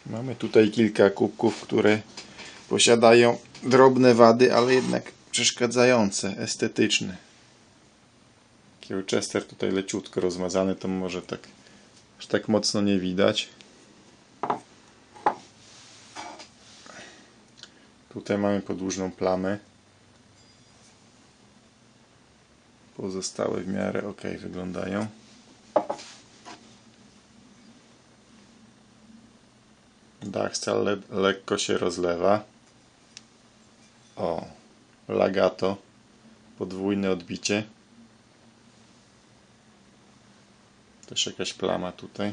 Mamy tutaj kilka kubków, które posiadają drobne wady, ale jednak przeszkadzające, estetyczne. Chichester tutaj leciutko rozmazany, to może tak aż tak mocno nie widać. Tutaj mamy podłużną plamę. Pozostałe w miarę ok wyglądają. Dachstal lekko się rozlewa. O, Lagato, podwójne odbicie. Też jakaś plama tutaj.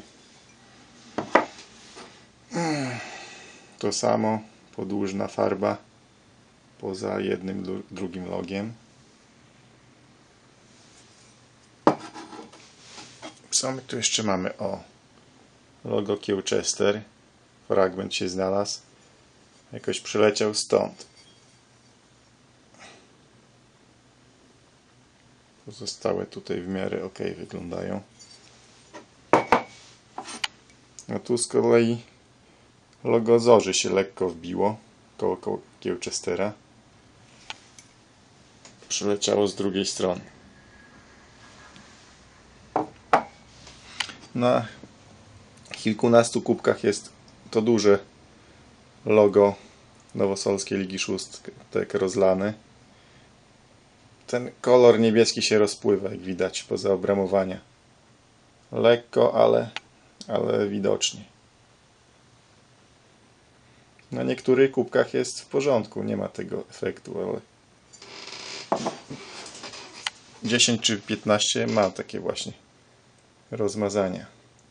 To samo, podłużna farba poza jednym, drugim logiem. Co my tu jeszcze mamy? O, logo Chichester. Fragment się znalazł. Jakoś przyleciał stąd. Pozostałe tutaj w miarę ok wyglądają. A tu z kolei logo Zorzy się lekko wbiło koło Chichestera. Przyleciało z drugiej strony. Na kilkunastu kubkach jest to duże logo Nowosolskiej Ligi Szóstek rozlane. Ten kolor niebieski się rozpływa, jak widać, poza obramowania. Lekko, ale widocznie. Na niektórych kubkach jest w porządku, nie ma tego efektu, ale 10 czy 15 ma takie właśnie rozmazania.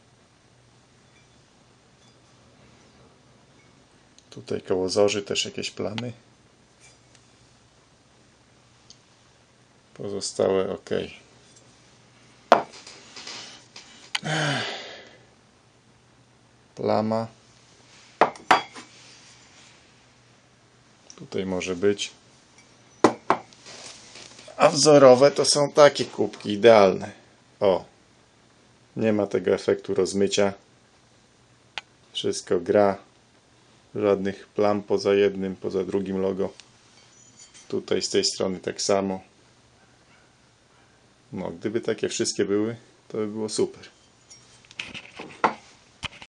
Tutaj koło Zorzy też jakieś plamy. Pozostałe ok. Plama. Tutaj może być. A wzorowe to są takie kubki idealne. O, nie ma tego efektu rozmycia. Wszystko gra. Żadnych plam poza jednym, poza drugim logo. Tutaj z tej strony tak samo. No, gdyby takie wszystkie były, to by było super.